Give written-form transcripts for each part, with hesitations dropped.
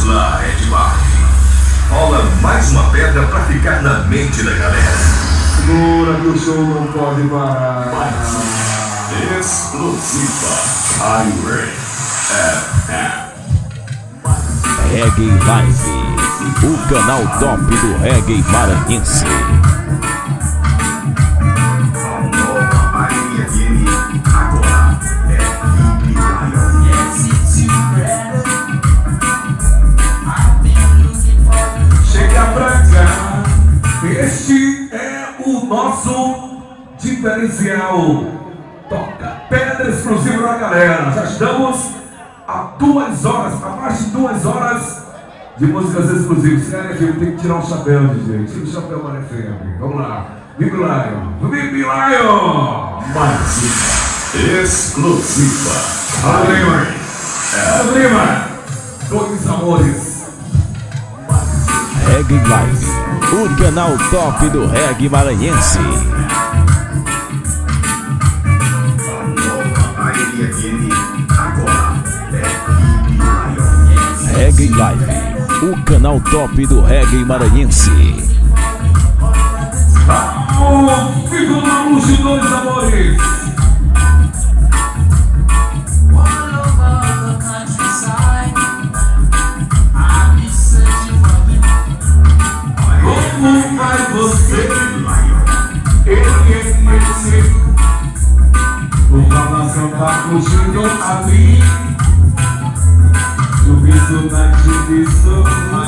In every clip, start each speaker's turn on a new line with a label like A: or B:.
A: Vamos lá, Edmar. Rola mais uma pedra pra ficar na mente da galera.
B: Segura que o show não pode parar.
A: Explosiva Highway FM.
C: Reggae Live, o canal top do reggae maranhense.
A: Agora
B: Chega pra cá, este é o nosso diferencial. Toca pedra explosiva na galera. Já estamos há 2 horas, há mais de 2 horas de músicas exclusivas. Sério, filho, tem que tirar o chapéu, DJ. Tira o chapéu, Mané FM. Vamos lá. Vive Lion! Vive Lion!
A: mais explosiva
B: Highway Lima! Dois amores.
C: Reggae Live, o canal top do reggae maranhense. Reggae Live, o canal top do reggae maranhense.
B: Fico na luz de dois amores. Como vai você? O coração tá fugindo a mim. Subindo na divisão.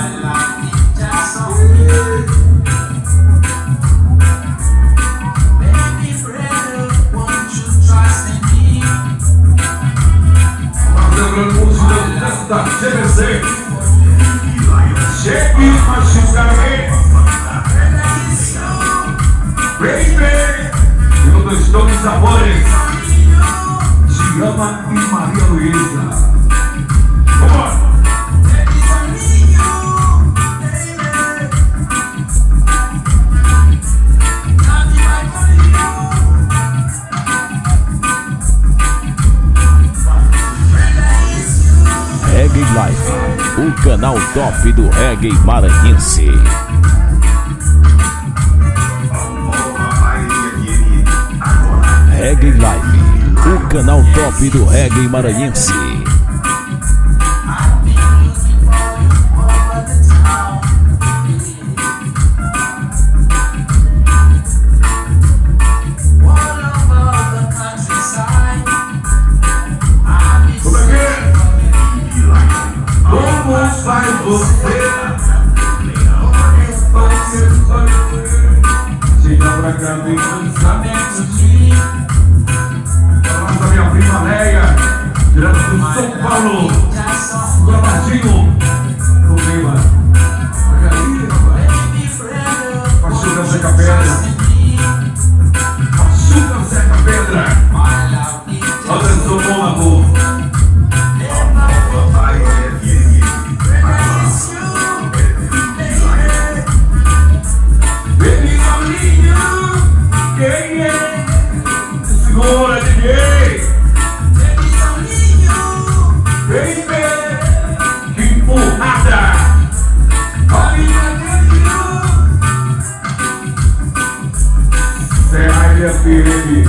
B: Da GBC chegue machucarei baby eu não estou nos sabores te ama e Maria Luísa. Vamos
C: Reggae Live, o canal top do reggae maranhense. Reggae Live, o canal top do reggae maranhense.
B: vai você? Chega pra cá, vem pensamento de nossa minha prima Leia, direto do São Paulo, Guardadinho, no clima. Olha aí, rapaz. Machuca Zeca Pedra. Machuca Zeca Pedra. Anderson Mônaco. Segura, DJ! Baby! Que empurrada! CRFM!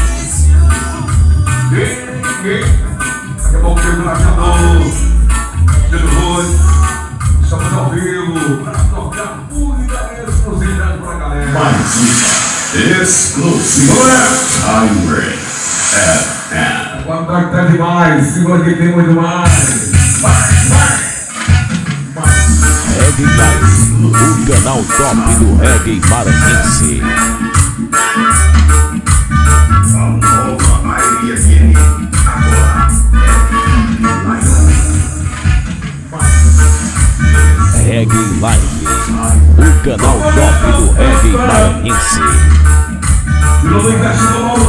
B: Daqui a pouco tem o Gladiador, Pedro Rose, estamos ao vivo para tocar muita exclusividade pra galera.
A: explosiva Highway FM.
B: Quando tá demais, segura que tem muito mais.
C: Reggae Live, o canal top do reggae maranhense. Reggae Live, o canal top do reggae maranhense.
B: De novo em Caxias do Paulo,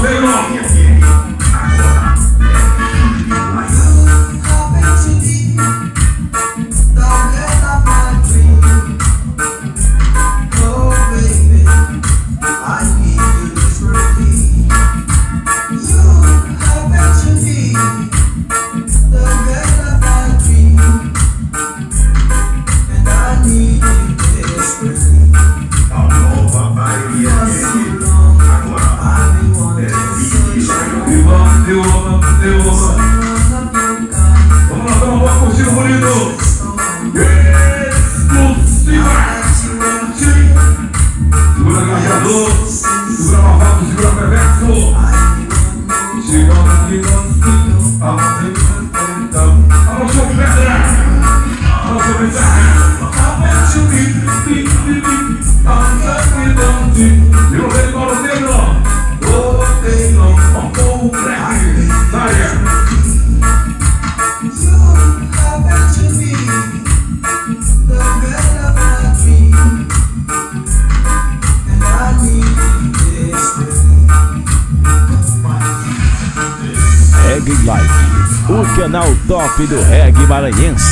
C: top do reggae maranhense.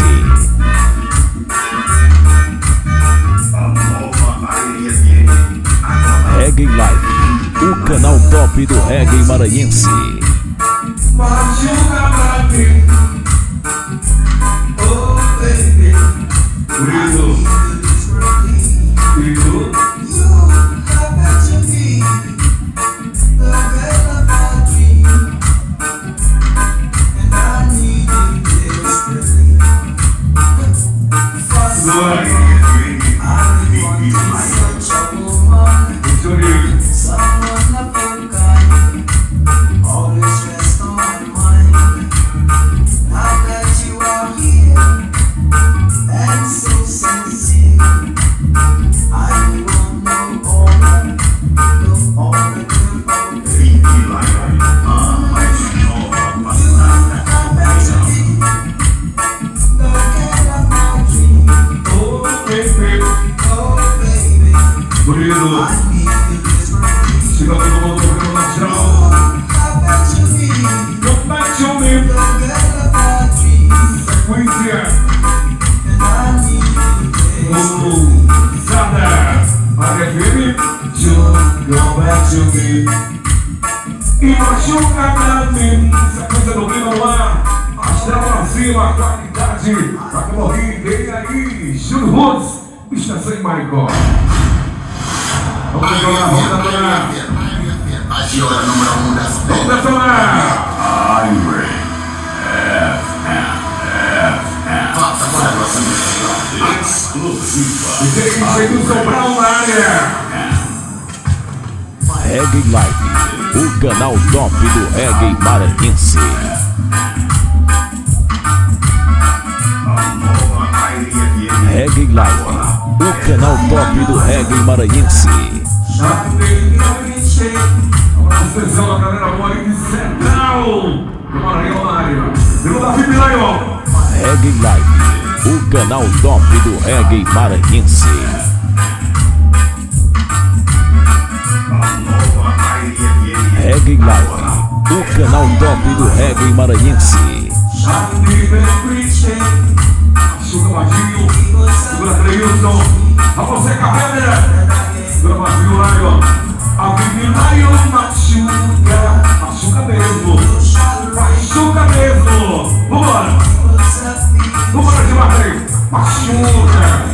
C: Reggae Live, o canal top do reggae maranhense.
B: Machuca pra mim, oh baby, grito, grito. Chega todo mundo tocando na chão. Come back to me. Sequência. Sada. Área FM. Come back to me. E machuca pra mim. Sequência do clima no ar. Astral pra cima. Qualidade. Pra correr. Vem aí. Júlio Roots. Estação Maricó. Vamos detonar, vamos detonar.
D: Agora número 1 das
B: Vamos detonar.
D: Faça agora a nossa missão exclusiva.
B: DJ do Sobral na área.
C: Reggae Live, o canal top do reggae maranhense. Reggae Live, o canal top do reggae maranhense.
B: Atenção da galera boa aí de Central do Maranhão na área. Pelo Davi Pilaio.
C: Reggae Live, o canal top do reggae maranhense. Reggae Live, o canal top do reggae maranhense.
B: Chuca Badinho, segura Cleilson, a você Carreira, segura Badinho Lion, a Vivi Lion machuca mesmo, machuca mesmo, vambora, vambora de Madrid, machuca.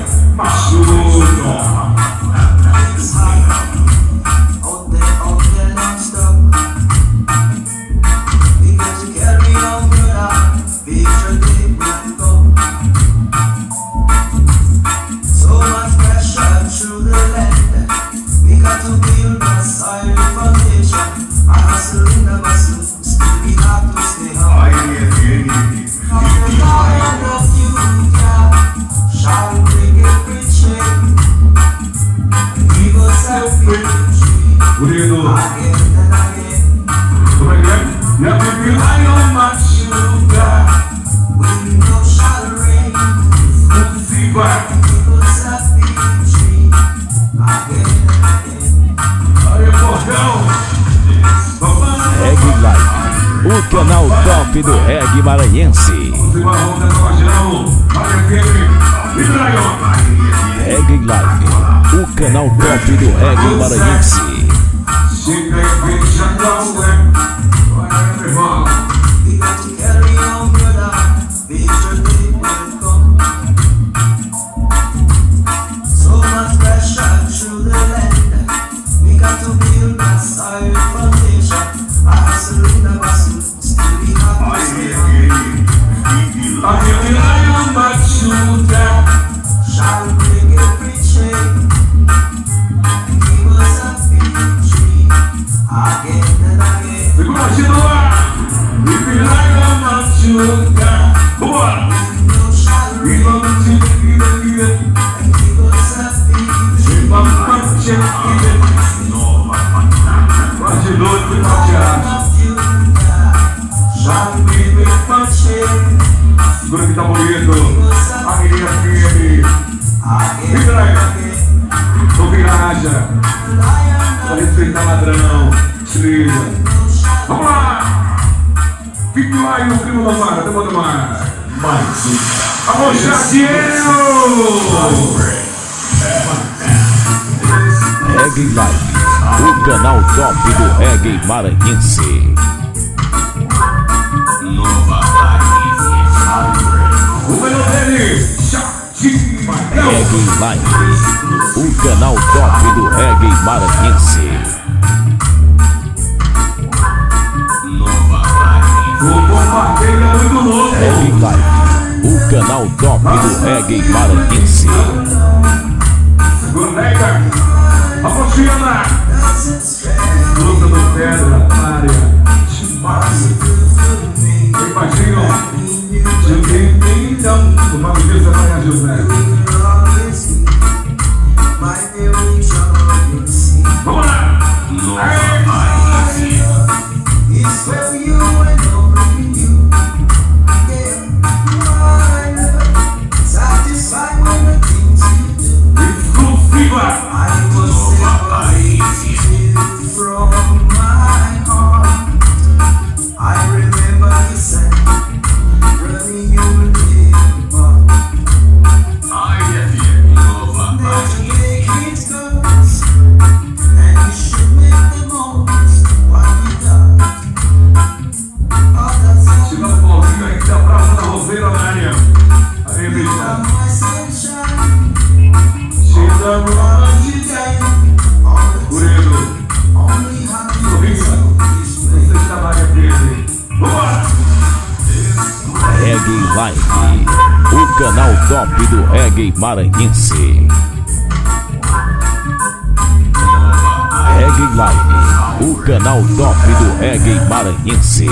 B: Bonito. Como é que é? E a Vivi Lion machuca. Exclusiva. Aí, porcão.
C: Reggae Live, o canal top do reggae maranhense. Reggae Live, o canal top do reggae maranhense.
B: Chega e veja qual é. Vai, meu irmão. Boa! E vamos te vida. E vamos te quase doido e chateado. Já me despachei. Segura que tá bonito. Aí, aqui. Tô viraja. Pra respeitar ladrão. Trilha. Vamos lá! Fique lá e no clima do mar. Até o mar.
D: Mais um.
B: Alô, Jadiel!
C: Reggae Live, o canal top do reggae maranhense.
D: Nova Raiz.
B: O melhor dele, Jadiel!
C: Reggae Live, o canal top do reggae maranhense.
D: Nova Raiz.
B: O bombardeio é muito louco!
C: Reggae Live, o canal top do reggae maranhense.
B: Segunda, a Mochila, Luta do Pedra, Maria, Chimaço, bem baixinho, Julinho, o nome disso é Maria José. Vamos lá!
D: Nova Raiz.
B: Exclusiva!
D: Nova Raiz. IFM. Nova Raiz.
B: Chegando o Paulinho aí da Praça da Roseira, Maria. Aí, bicho. Chegando lá. Curedo. Sorriso. Você está mais aqui. Vambora!
C: Reggae Live, o canal top do reggae maranhense. Reggae Live, o canal top do reggae maranhense.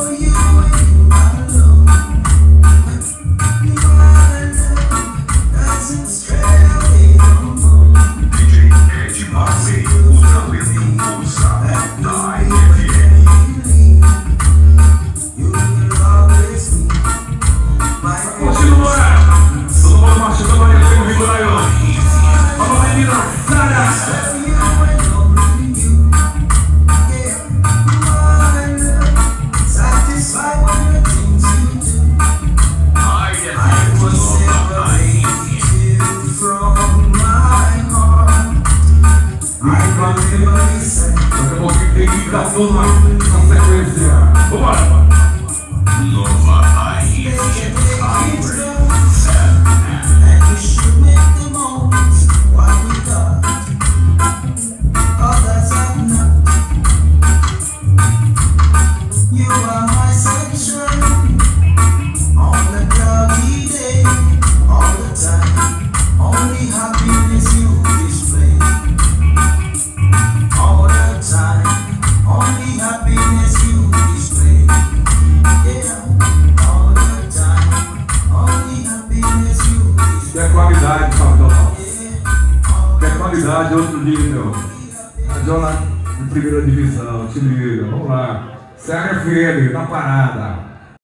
A: DJ Ed Marley, o talento ousado da IFM.
B: Continua! Todo mundo marchando aí, vem comigo aí, ó. Vamos, menina, Sara!
D: IFM. Nova Raiz.
B: Daqui a pouquinho tem que ir pra turma na sequência. Vambora!
D: Nova Raiz.
E: You are my sunshine on a cloudy day, all the time. Only happiness you display, all the time. Only happiness you display, yeah, all the time. Only happiness you display.
B: Quer qualidade, Salvador? Quer qualidade, outro nível. Radiola de primeira divisão, te liga, vamos lá. CRFM, na parada.